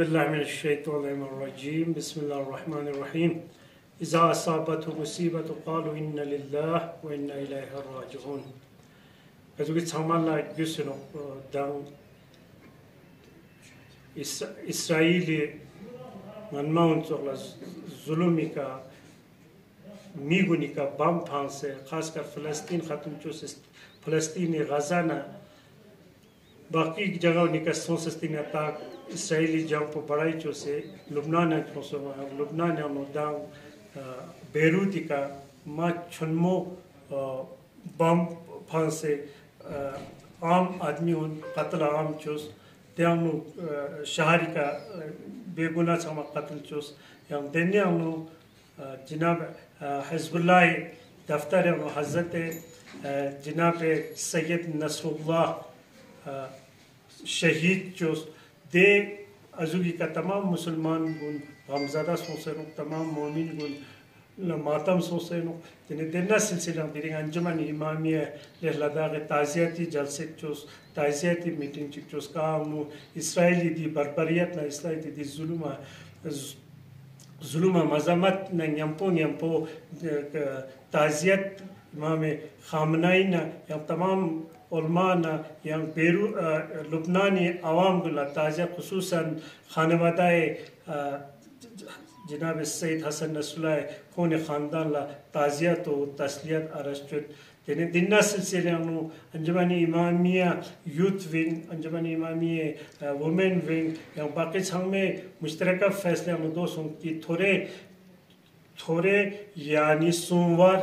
औज़ुबिल्लाहिमिनश्शैतानिर्रजीम बिस्मिल्लाहिर्रहमानिर्रहीम इज़ा असाबतहु मुसीबतु क़ालू इन्ना लिल्लाहि व इन्ना इलैहि राजिऊन। Also wir sagen mal ein bisschen noch dann Israeli man mount so las zulumika migunika bampanse खासकर फ़लस्तीन ख़त्म चुस फ़लस्तीनी गज़ा ना बाकी जगह निका सोचस्तीन अटैक इसराइली जंग पर बढ़ाई चुसे लुबनान है चुसे लुबनान है नोदांग बेरूती का माँ चुनमो बम फांसे आम आदमी उन कत्ल आम चुस त्यानु शहरी का बेगुनाह sama कत्ल चुस yang दुनिया उन्हों जिनाब हिज़्बुल्लाह दफ्तर है उन्हों हज़रत जिनाब सैयद नसरुल्लाह शहीद चुस दे अज़ुगी का तमाम मुसलमान गुन गमज़दा सोचें तमाम मोमिन गुन मातम सोचें जिन्हें देना सिलसिला दिरिंग अंजुमन इमामिया लहलदा के ताज़ियाती जलसे चुस ताज़ियाती मीटिंग चुस कामु इस्राएली दी बर्बरियत ना इस्राएली दी जुल्म मज़ामत ना न्यम्पो ताज़ियत इमामे ख़ामनाई ना या तमाम उलमा ना या बेरू लुबनानी आवाम गुला ताज़िया खुसूसन खानवादाए जनाब सैयद हसन नसरुल्लाह खून ख़ानदान ला ताज़िया तो तस्लियत अरस्चुत जिन्हें दिन्ना सिलसिले अनु Anjuman Imamia youth wing Anjuman Imamia women wing या बाकी संग में मुश्तरका फैसले अनु दोस्तों की थोड़े यानी सोमवार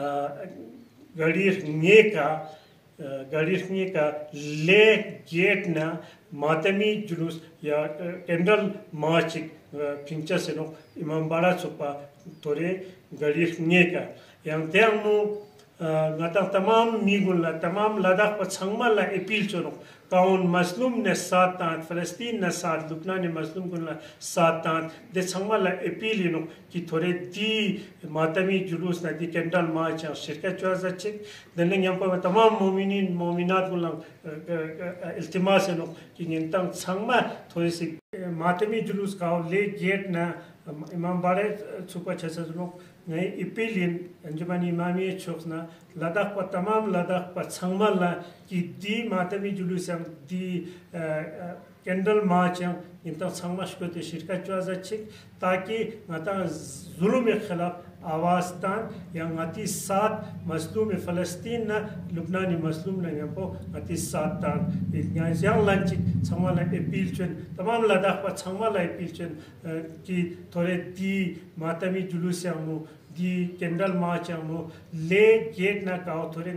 गरीब का ले गेट ना मातमी जुलूस या कैंडल मार्च फिंचा से नो इमाम बाड़ा चुपा थोड़े गरीब का yang tiangnu ngata tamam migulla tamam ladakh pa changmala appeal chono kaun maslum ne satan Palestine na sat Lubnan ne maslum gunla satan de changmala appeal ino ki thore di matami julus na di candle march shirkat chaza chik den yam pa tamam mu'minin mu'minat gunla iltimas ino ki ngintang changma thore si matami julus ka le gate na imam bare chupa chasa no नहीं इपीलिन अंजुमन इमामी चौकना लद्दाख पर तमाम लद्दाख पर संगमला कि दी मातमी जुलूस हम दी candle march हम इंता संगमश को तो शिरकत चुआज़ चिक ताकि माता जुल्म के खिलाफ आवाज़ तान या माती सात मज़लूम फ़लस्तीन ना लुबनानी मज़लूम ना यहाँ पर माती सात तान यहाँ ज़्यादा लंच संगमला अपील चुन तमाम लद्दाख पर संगमला अपील चुन कि थोड़े दी मातमी जुलूस हम दी कैंडल मार्च हम ले गेट ना काउ थोड़े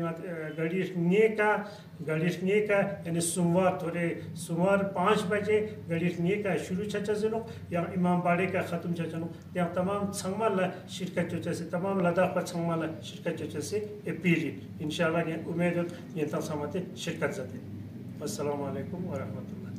गणेश का यानी सोमवार 5 बजे गणेश का शुरू चचा जनो या इमाम बाड़े का ख़त्म चचा नो या तमाम संगमला शिरकत चचा से तमाम लद्दाख पर संगमला शिरकत चचा से अपील इंशाल्लाह ये उम्मीद है ये तमाम समाते शिरकत जाते। अस्सलामु अलैकुम व रहमतुल्लाह।